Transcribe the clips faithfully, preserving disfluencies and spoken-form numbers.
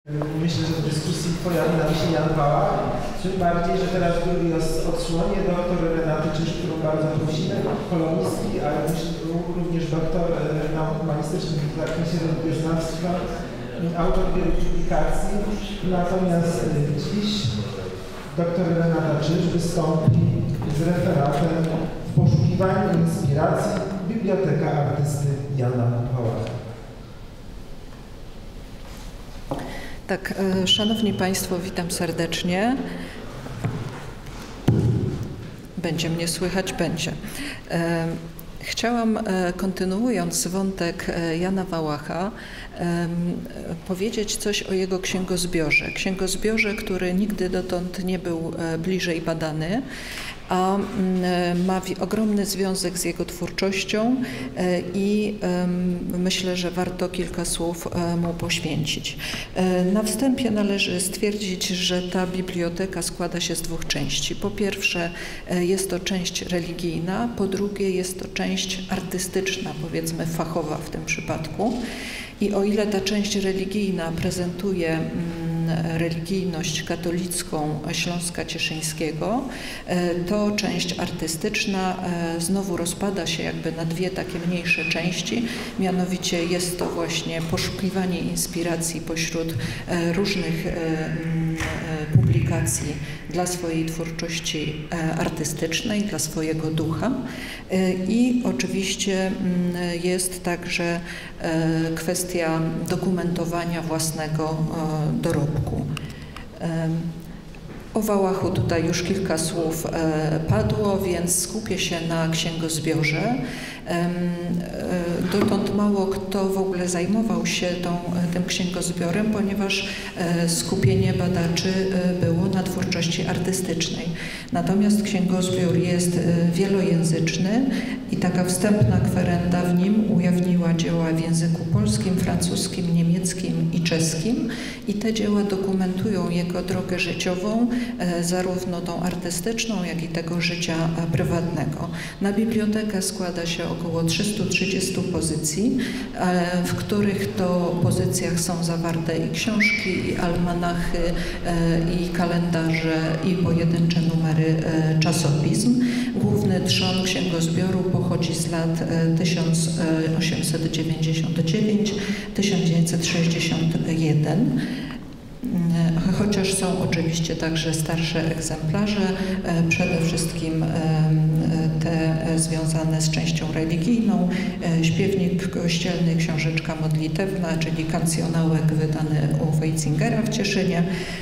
Myślę, że w dyskusji pojawi nam się Jan Wałach, tym bardziej, że teraz w drugiej odsłonie doktor Renaty Czyż, którą bardzo prosimy, kolonistki, ale również doktor nauk humanistycznych w zakresie religioznawstwa, autor wielu publikacji. Natomiast dziś doktor Renata Czyż wystąpi z referatem w poszukiwaniu inspiracji Biblioteka artysty Jana Wałacha. Tak, szanowni Państwo, witam serdecznie. Będzie mnie słychać? Będzie. Chciałam, kontynuując wątek Jana Wałacha, powiedzieć coś o jego księgozbiorze. Księgozbiorze, który nigdy dotąd nie był bliżej badany, a ma ogromny związek z jego twórczością i myślę, że warto kilka słów mu poświęcić. Na wstępie należy stwierdzić, że ta biblioteka składa się z dwóch części. Po pierwsze jest to część religijna, po drugie jest to część artystyczna, powiedzmy fachowa w tym przypadku. I o ile ta część religijna prezentuje religijność katolicką Śląska Cieszyńskiego, to część artystyczna znowu rozpada się jakby na dwie takie mniejsze części, mianowicie jest to właśnie poszukiwanie inspiracji pośród różnych publikacji dla swojej twórczości artystycznej, dla swojego ducha i oczywiście jest także kwestia dokumentowania własnego dorobku. O Wałachu tutaj już kilka słów padło, więc skupię się na księgozbiorze. Dotąd mało kto w ogóle zajmował się tą, tym księgozbiorem, ponieważ skupienie badaczy było na twórczości artystycznej. Natomiast księgozbiór jest wielojęzyczny i taka wstępna kwerenda w nim ujawniła dzieła w języku polskim, francuskim, niemieckim i czeskim i te dzieła dokumentują jego drogę życiową, zarówno tą artystyczną, jak i tego życia prywatnego. Na bibliotekę składa się około trzystu trzydziestu pozycji, w których to pozycjach są zawarte i książki, i almanachy, i kalendarze, i pojedyncze numery czasopism. Główny trzon księgozbioru pochodzi z lat tysiąc osiemset dziewięćdziesiąt dziewięć do tysiąc dziewięćset sześćdziesiąt jeden. Chociaż są oczywiście także starsze egzemplarze, przede wszystkim te związane z częścią religijną, śpiewnik kościelny, książeczka modlitewna, czyli kancjonałek wydany u Weizingera w Cieszynie.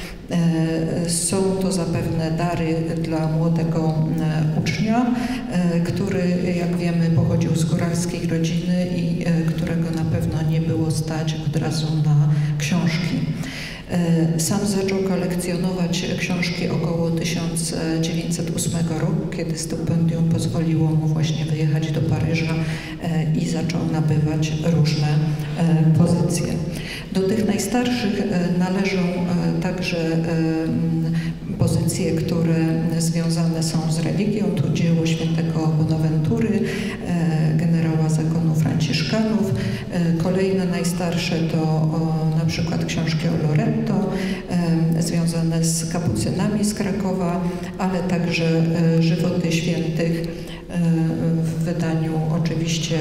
Są to zapewne dary dla młodego ucznia, który, jak wiemy, pochodził z góralskiej rodziny i którego na pewno nie było stać od razu na książki. Sam zaczął kolekcjonować książki około tysiąc dziewięćset ósmego roku, kiedy stypendium pozwoliło mu właśnie wyjechać do Paryża i zaczął nabywać różne pozycje. Do tych najstarszych należą także pozycje, które związane są z religią. Tu dzieło świętego Bonaventury, generała zakonu Franciszkanów. Kolejne najstarsze to na przykład książki o Loreto, związane z kapucynami z Krakowa, ale także żywoty świętych w wydaniu oczywiście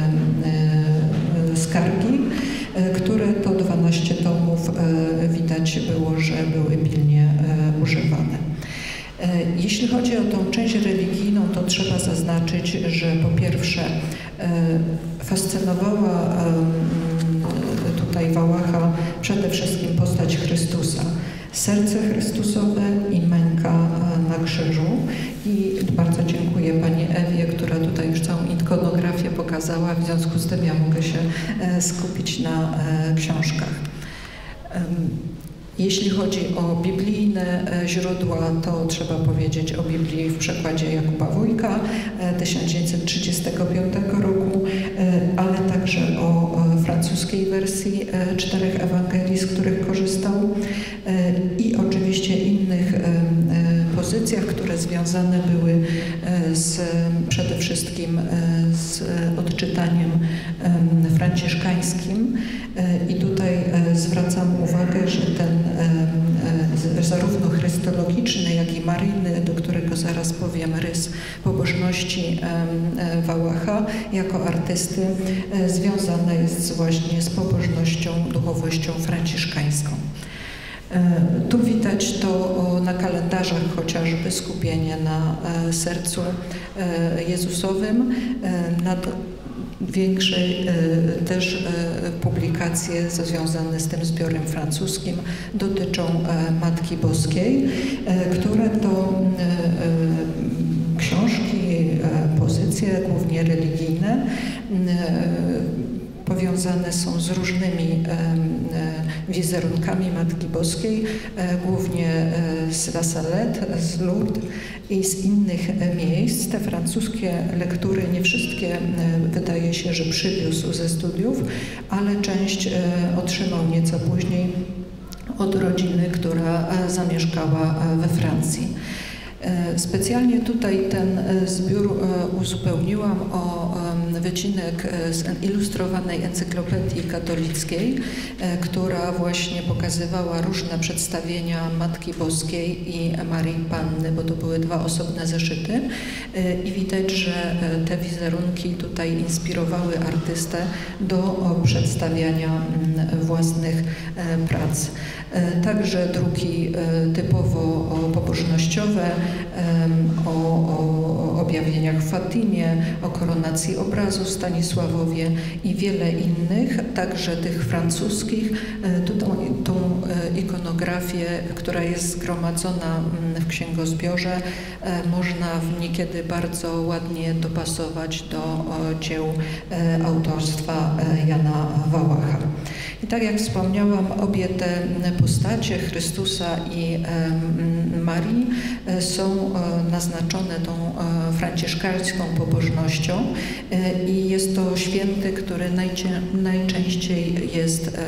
Skargi, które to dwanaście tomów widać było, że były pilnie używane. Jeśli chodzi o tą część religijną, to trzeba zaznaczyć, że po pierwsze fascynowała tutaj Wałacha przede wszystkim postać Chrystusa. Serce Chrystusowe i męka na krzyżu. I bardzo dziękuję Pani Ewie, która tutaj już całą ikonografię pokazała, w związku z tym ja mogę się skupić na książkach. Jeśli chodzi o biblijne źródła, to trzeba powiedzieć o Biblii w przekładzie Jakuba Wójka tysiąc dziewięćset trzydziestego piątego roku, ale także o francuskiej wersji czterech Ewangelii, z których korzystał i oczywiście innych pozycjach, które związane były z, przede wszystkim z odczytaniem franciszkańskim i tutaj zwracam uwagę, że ten zarówno chrystologiczny, jak i maryjny, do którego zaraz powiem, rys pobożności Wałacha jako artysty związane jest właśnie z pobożnością, duchowością franciszkańską. Tu widać to na kalendarzach chociażby skupienie na sercu Jezusowym, na większej też publikacje związane z tym zbiorem francuskim dotyczą Matki Boskiej, które to książki, pozycje głównie religijne powiązane są z różnymi wizerunkami Matki Boskiej, głównie z La Salette, z Lourdes i z innych miejsc. Te francuskie lektury, nie wszystkie wydaje się, że przywiózł ze studiów, ale część otrzymał nieco później od rodziny, która zamieszkała we Francji. Specjalnie tutaj ten zbiór uzupełniłam o wycinek z ilustrowanej encyklopedii katolickiej, która właśnie pokazywała różne przedstawienia Matki Boskiej i Marii Panny, bo to były dwa osobne zeszyty i widać, że te wizerunki tutaj inspirowały artystę do przedstawiania własnych prac. Także druki typowo pobożnościowe, o, o objawieniach w Fatimie, o koronacji obrazu w Stanisławowie i wiele innych, także tych francuskich. Tą, tą ikonografię, która jest zgromadzona w księgozbiorze, można niekiedy bardzo ładnie dopasować do dzieł autorstwa Jana Wałacha. I tak jak wspomniałam, obie te postacie Chrystusa i Marii są naznaczone tą franciszkańską pobożnością i jest to święty, który najczęściej jest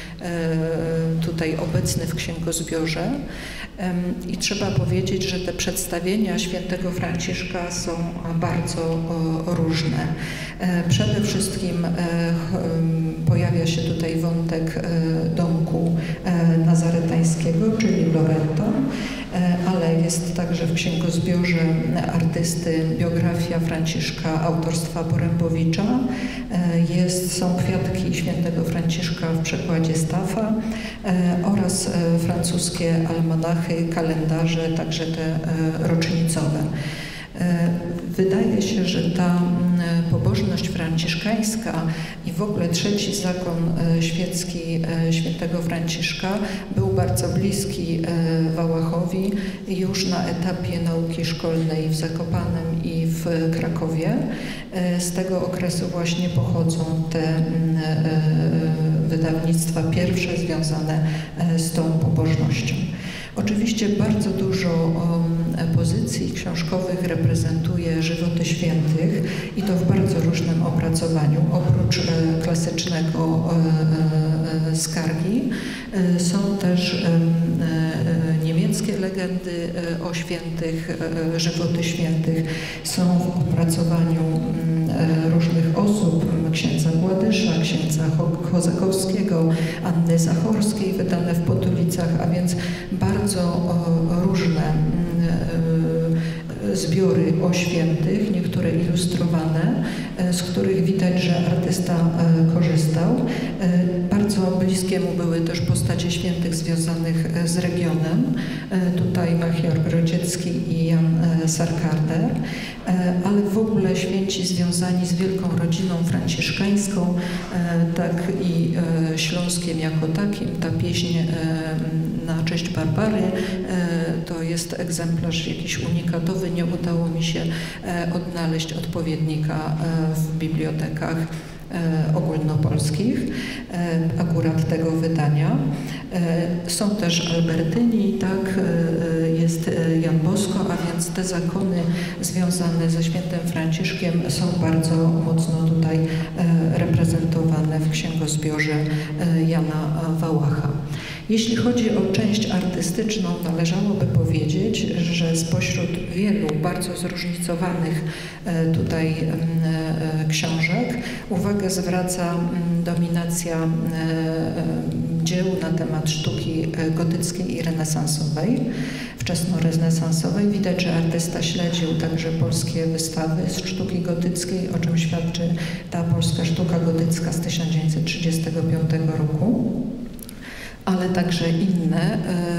tutaj obecny w księgozbiorze. I trzeba powiedzieć, że te przedstawienia świętego Franciszka są bardzo różne. Przede wszystkim pojawia się tutaj wątek domku nazaretańskiego, czyli Loreto, ale jest także w księgozbiorze artysty biografia Franciszka autorstwa Porębowicza. Jest, są kwiatki świętego Franciszka w przekładzie Staffa oraz francuskie almanachy, kalendarze, także te rocznicowe. Wydaje się, że ta pobożność franciszkańska i w ogóle trzeci zakon świecki świętego Franciszka był bardzo bliski Wałachowi już na etapie nauki szkolnej w Zakopanem i w Krakowie. Z tego okresu właśnie pochodzą te wydawnictwa pierwsze związane z tą pobożnością. Oczywiście bardzo dużo pozycji książkowych reprezentuje żywoty świętych i to w bardzo różnym opracowaniu. Oprócz klasycznego skargi są też niemieckie legendy o świętych, żywoty świętych. Są w opracowaniu różnych osób, księdza Gładysza, księdza Chozakowskiego, Anny Zachorskiej, wydane w Potulicach, a więc bardzo różne zbiory o świętych, niektóre ilustrowane, z których widać, że artysta korzystał. Bardzo bliskie mu były też postacie świętych związanych z regionem. Tutaj Melchior Grodziecki i Jan Sarkarder, ale w ogóle święci związani z wielką rodziną franciszkańską, tak i Śląskiem jako takim. Ta pieśń na cześć Barbary to jest egzemplarz jakiś unikatowy. Nie udało mi się odnaleźć odpowiednika w bibliotekach ogólnopolskich, akurat tego wydania. Są też Albertyni, tak, jest Jan Bosko, a więc te zakony związane ze świętym Franciszkiem są bardzo mocno tutaj reprezentowane w księgozbiorze Jana Wałacha. Jeśli chodzi o część artystyczną, należałoby powiedzieć, że spośród wielu bardzo zróżnicowanych tutaj Uwagę zwraca dominacja dzieł na temat sztuki gotyckiej i renesansowej, wczesnorenesansowej. Widać, że artysta śledził także polskie wystawy z sztuki gotyckiej, o czym świadczy ta polska sztuka gotycka z tysiąc dziewięćset trzydziestego piątego roku, ale także inne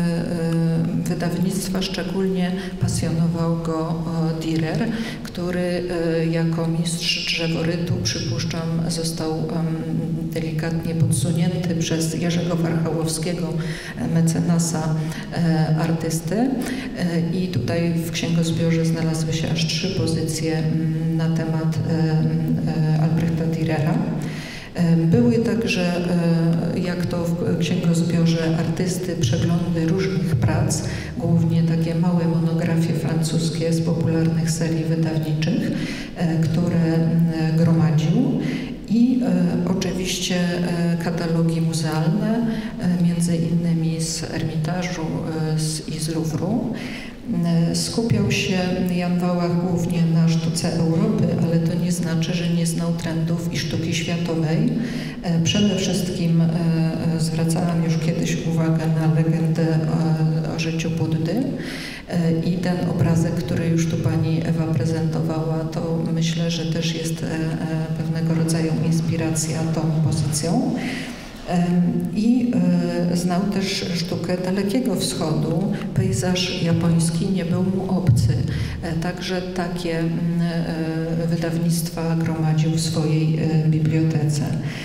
wydawnictwa. Szczególnie pasjonował go Dürer, który jako mistrz drzeworytu, przypuszczam, został delikatnie podsunięty przez Jerzego Warchałowskiego, mecenasa artysty. I tutaj w księgozbiorze znalazły się aż trzy pozycje na temat Albrechta Dürera. Były także, jak to w księgozbiorze artysty, przeglądy różnych prac, głównie takie małe monografie francuskie z popularnych serii wydawniczych, które gromadził. I e, oczywiście e, katalogi muzealne, e, między innymi z Ermitażu e, z, i z Louvru. E, skupiał się Jan Wałach głównie na sztuce Europy, ale to nie znaczy, że nie znał trendów i sztuki światowej. E, przede wszystkim e, zwracałam już kiedyś uwagę na legendę o, o życiu Buddy. I ten obrazek, który już tu pani Ewa prezentowała, to myślę, że też jest pewnego rodzaju inspiracja tą pozycją. I znał też sztukę Dalekiego Wschodu. Pejzaż japoński nie był mu obcy. Także takie wydawnictwa gromadził w swojej bibliotece.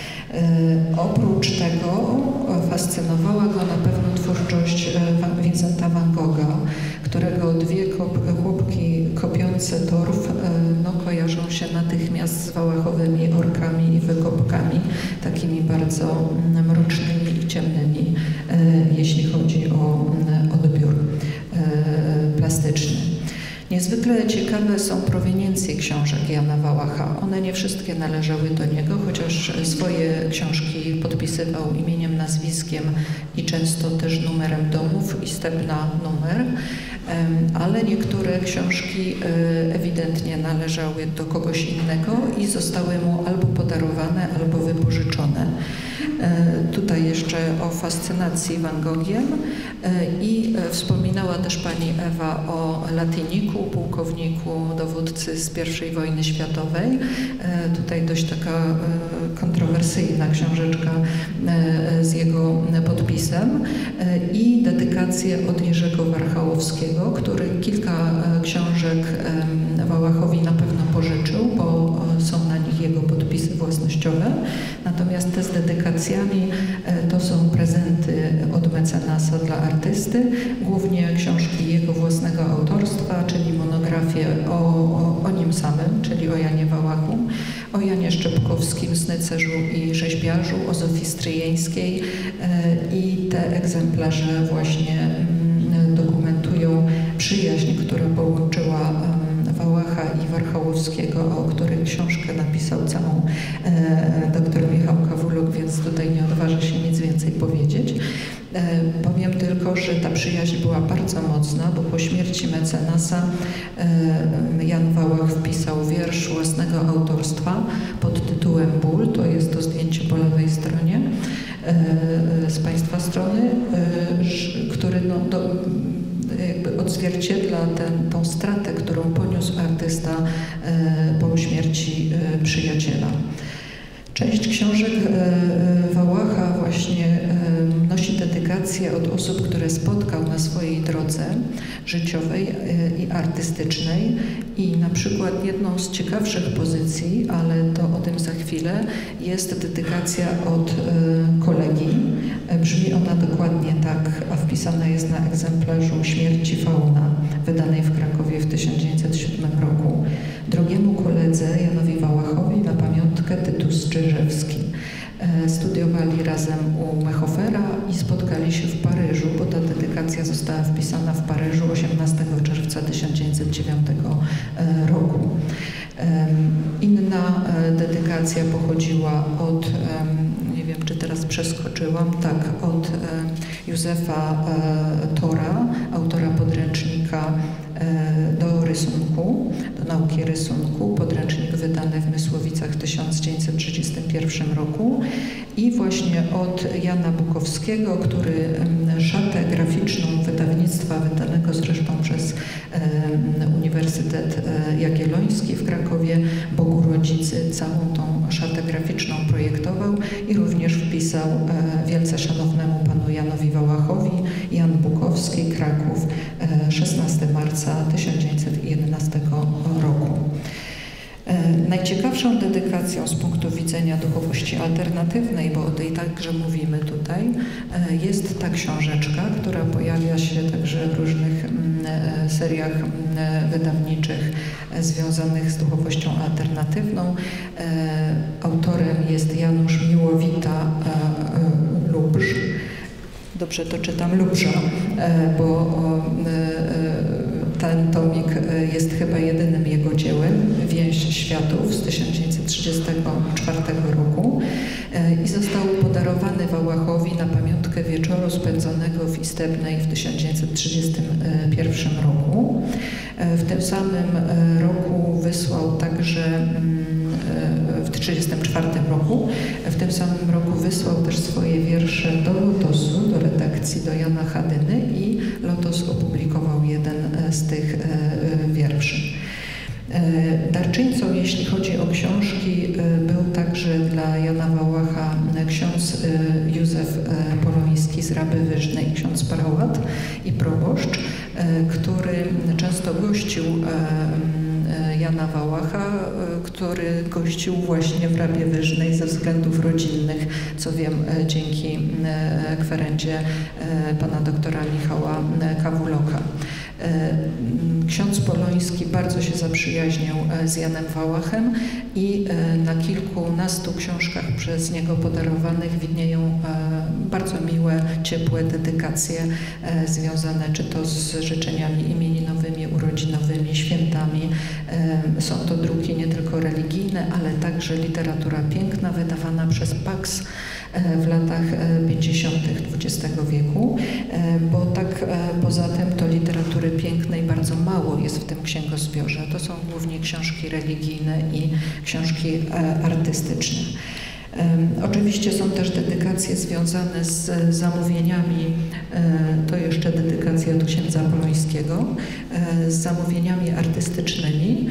Oprócz tego fascynowała go na pewno twórczość Vincenta van Gogha, którego dwie chłopki kopiące torf no, kojarzą się natychmiast z wałachowymi orkami i wykopkami, takimi bardzo mrocznymi i ciemnymi, jeśli chodzi o odbiór plastyczny. Niezwykle ciekawe są proweniencje książek Jana Wałacha. One nie wszystkie należały do niego, chociaż swoje książki podpisywał imieniem, nazwiskiem i często też numerem domów i stepna numer, ale niektóre książki ewidentnie należały do kogoś innego i zostały mu albo podarowane, albo wypożyczone. Tutaj jeszcze o fascynacji Van Gogiem i wspominała też pani Ewa o Latiniku, pułkowniku, dowódcy z pierwszej wojny światowej. Tutaj dość taka kontrowersyjna książeczka z jego podpisem i dedykację od Jerzego Warchałowskiego, który kilka książek Wałachowi na pewno pożyczył, bo są na nich jego podpisy własnościowe. Natomiast te z dedykacjami to są prezenty od mecenasa dla artysty, głównie książki jego własnego autorstwa, czyli monografie o, o, o nim samym, czyli o Janie Wałachu, o Janie Szczepkowskim, snycerzu i rzeźbiarzu, o Zofii Stryjeńskiej i te egzemplarze właśnie dokumentują przyjaźń, która połączyła Wałacha i Warchałowskiego, o której książkę napisał całą e, doktor Michał Kawuluk, więc tutaj nie odważę się nic więcej powiedzieć. E, powiem tylko, że ta przyjaźń była bardzo mocna, bo po śmierci mecenasa e, Jan Wałach wpisał wiersz własnego autorstwa pod tytułem Ból, to jest to zdjęcie po lewej stronie e, z państwa strony, e, który no, do, jakby odzwierciedla ten, tą stratę, którą poniósł artysta e, po śmierci e, przyjaciela. Część książek e, Wałacha właśnie e, nosi dedykacje od osób, które spotkał na swojej drodze życiowej e, i artystycznej i na przykład jedną z ciekawszych pozycji, ale to o tym za chwilę, jest dedykacja od e, kolegi. E, brzmi ona dokładnie tak, a wpisana jest na egzemplarzu Śmierci Fauna, wydanej w Krakowie w tysiąc dziewięćset siódmym roku. Drogiemu koledze Janowi Wałachowi na pamiątkę Tytus Czyżewski. E, studiowali razem u Mechofera i spotkali się w Paryżu, bo ta dedykacja została wpisana w Paryżu osiemnastego czerwca tysiąc dziewięćset dziewiątego e, roku. E, inna e, dedykacja pochodziła od, e, nie wiem czy teraz przeskoczyłam, tak, od e, Józefa e, Tora, autora podręcznika e, do rysunku, do do nauki rysunku, podręcznik wydany w Mysłowicach w tysiąc dziewięćset trzydziestym pierwszym roku i właśnie od Jana Bukowskiego, który szatę graficzną wydawnictwa wydanego zresztą przez Uniwersytet Jagielloński w Krakowie, Bogu Rodzicy, całą tą szatę graficzną projektował i również wpisał wielce szanownemu panu Janowi Wałachowi, Jan Bukowski, Kraków, szesnastego marca tysiąc dziewięćset jedenastego roku. Najciekawszą dedykacją z punktu widzenia duchowości alternatywnej, bo o tej także mówimy tutaj, jest ta książeczka, która pojawia się także w różnych seriach wydawniczych związanych z duchowością alternatywną. Autorem jest Janusz Miłowita Lubrz. Dobrze to czytam, Lubrza, bo ten tomik jest chyba jedynym jego dziełem, Więź światów z tysiąc dziewięćset trzydziestego czwartego roku i został podarowany Wałachowi na pamiątkę wieczoru spędzonego w Istebnej w tysiąc dziewięćset trzydziestym pierwszym roku. W tym samym roku wysłał także w tysiąc dziewięćset trzydziestym czwartym roku. W tym samym roku wysłał też swoje wiersze do Lotosu, do redakcji do Jana Chadyny i Lotos opublikował jeden z tych wierszy. Darczyńcą, jeśli chodzi o książki, był także dla Jana Wałacha ksiądz Józef Poloński z Raby Wyżnej, ksiądz prałat i proboszcz, który często gościł Jana Wałacha, który gościł właśnie w Rabie Wyżnej ze względów rodzinnych, co wiem dzięki kwerendzie pana doktora Michała Kawuloka. Ksiądz Poloński bardzo się zaprzyjaźnił z Janem Wałachem i na kilkunastu książkach przez niego podarowanych widnieją bardzo miłe, ciepłe dedykacje związane czy to z życzeniami imieninowymi, urodzinowymi, świętami. Są to druki nie tylko religijne, ale także literatura piękna wydawana przez Pax w latach pięćdziesiątych dwudziestego wieku, bo tak poza tym to literatury pięknej bardzo mało jest w tym księgozbiorze. To są głównie książki religijne i książki artystyczne. Oczywiście są też dedykacje związane z zamówieniami, to jeszcze dedykacja od księdza Polońskiego, z zamówieniami artystycznymi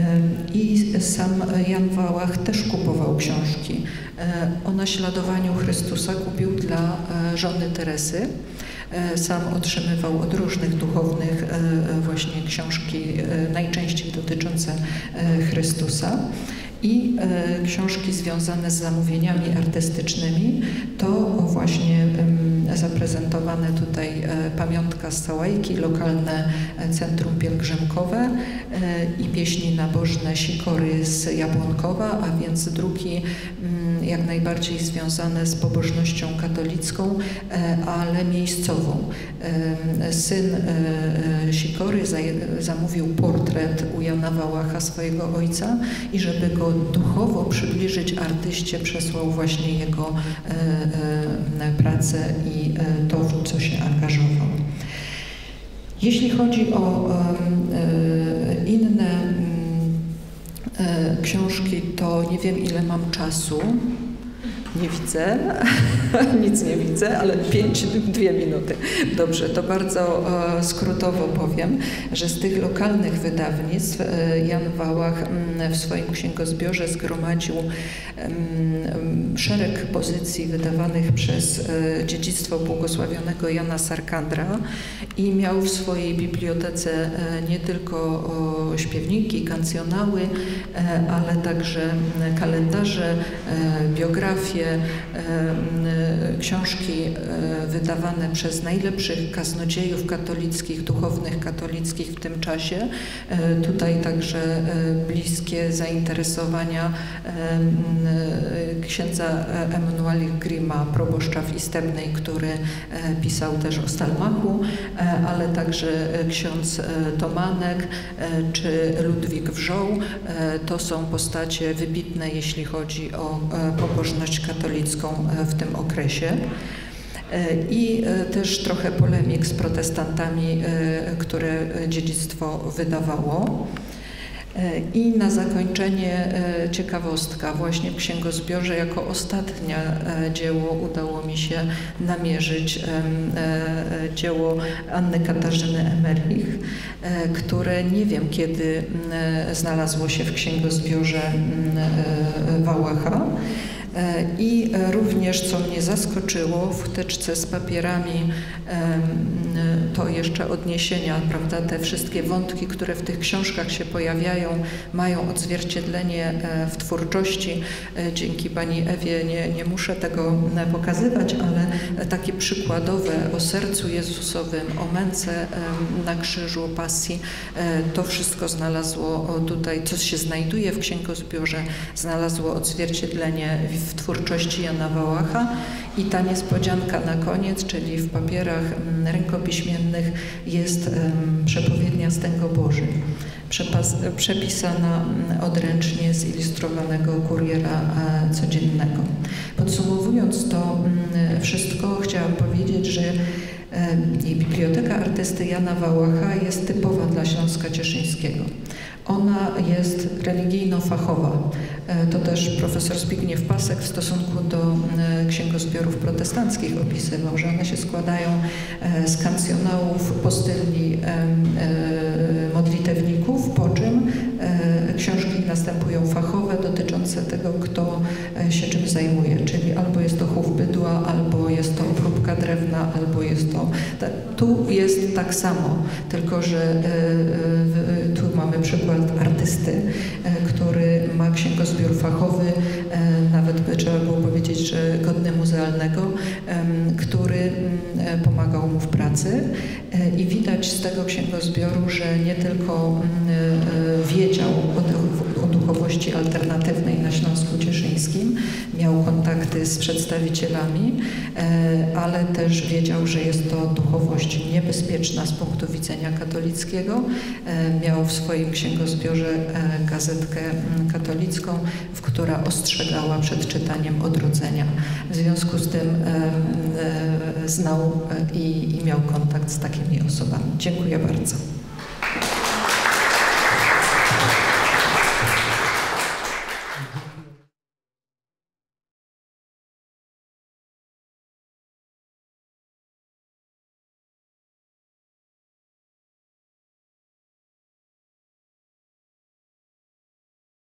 i sam Jan Wałach też kupował książki. O naśladowaniu Chrystusa kupił dla żony Teresy. Sam otrzymywał od różnych duchownych właśnie książki najczęściej dotyczące Chrystusa. I e, książki związane z zamówieniami artystycznymi to właśnie e, zaprezentowane tutaj e, pamiątka z Sałajki, lokalne centrum pielgrzymkowe e, i pieśni nabożne Sikory z Jabłonkowa, a więc druki m, jak najbardziej związane z pobożnością katolicką, e, ale miejscową. E, syn e, Sikory za, zamówił portret u Jana Wałacha, swojego ojca, i żeby go duchowo przybliżyć artyście, przesłał właśnie jego e, e, pracę i e, to, w co się angażował. Jeśli chodzi o e, inne e, książki, to nie wiem, ile mam czasu. Nie widzę, nic nie widzę, ale pięć, dwie minuty. Dobrze, to bardzo e, skrótowo powiem, że z tych lokalnych wydawnictw e, Jan Wałach m, w swoim księgozbiorze zgromadził m, szereg pozycji wydawanych przez e, Dziedzictwo Błogosławionego Jana Sarkandra i miał w swojej bibliotece e, nie tylko o, śpiewniki, kancjonały, e, ale także kalendarze, e, biografie, książki wydawane przez najlepszych kaznodziejów katolickich, duchownych katolickich w tym czasie. Tutaj także bliskie zainteresowania księdza Emanuela Grima, proboszcza w Istebnej, który pisał też o Stalmachu, ale także ksiądz Tomanek czy Ludwik Wrzoł. To są postacie wybitne, jeśli chodzi o pobożność katolicką w tym okresie. I też trochę polemik z protestantami, które dziedzictwo wydawało. I na zakończenie ciekawostka. Właśnie w księgozbiorze jako ostatnie dzieło udało mi się namierzyć dzieło Anny Katarzyny Emerich, które nie wiem kiedy znalazło się w księgozbiorze Wałacha. I również, co mnie zaskoczyło, w teczce z papierami to jeszcze odniesienia, prawda, te wszystkie wątki, które w tych książkach się pojawiają, mają odzwierciedlenie w twórczości. Dzięki pani Ewie nie, nie muszę tego pokazywać, ale takie przykładowe o sercu Jezusowym, o męce na krzyżu, pasji, to wszystko znalazło tutaj, co się znajduje w księgozbiorze, znalazło odzwierciedlenie w twórczości Jana Wałacha. I ta niespodzianka na koniec, czyli w papierach rękopiśmiennych jest um, przepowiednia Stęgo Boży, przepas, przepisana odręcznie z ilustrowanego kuriera e, codziennego. Podsumowując to um, wszystko, chciałam powiedzieć, że e, Biblioteka Artysty Jana Wałacha jest typowa dla Śląska Cieszyńskiego. Ona jest religijno-fachowa. To też profesor Zbigniew Pasek w stosunku do księgozbiorów protestanckich opisywał, że one się składają z kancjonałów, postylni, modlitewników, po czym książki następują fachowe dotyczące tego, kto się czym zajmuje, czyli albo jest to chów bydła, albo jest to obróbka drewna, albo jest to... Tu jest tak samo, tylko że tu mamy przykład artysty, który ma księgozbiór fachowy, nawet by trzeba było powiedzieć, że godny muzealnego, który pomagał mu w pracy i widać z tego księgozbioru, że nie tylko wiedział o duchowości alternatywnej na Śląsku Cieszyńskim, miał kontakty z przedstawicielami, ale też wiedział, że jest to duchowość niebezpieczna z punktu widzenia katolickiego. Miał w swoim księgozbiorze gazetkę katolicką, w która ostrzegała przed czytaniem odrodzenia. W związku z tym znał i, i miał kontakt z takimi osobami. Dziękuję bardzo.